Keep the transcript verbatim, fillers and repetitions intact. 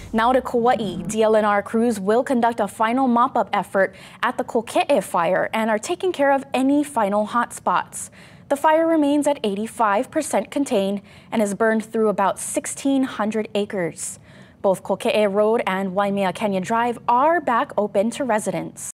Now to Kauai, D L N R crews will conduct a final mop-up effort at the Kokee fire and are taking care of any final hotspots. The fire remains at eighty-five percent contained and has burned through about sixteen hundred acres. Both Kokee Road and Waimea Canyon Drive are back open to residents.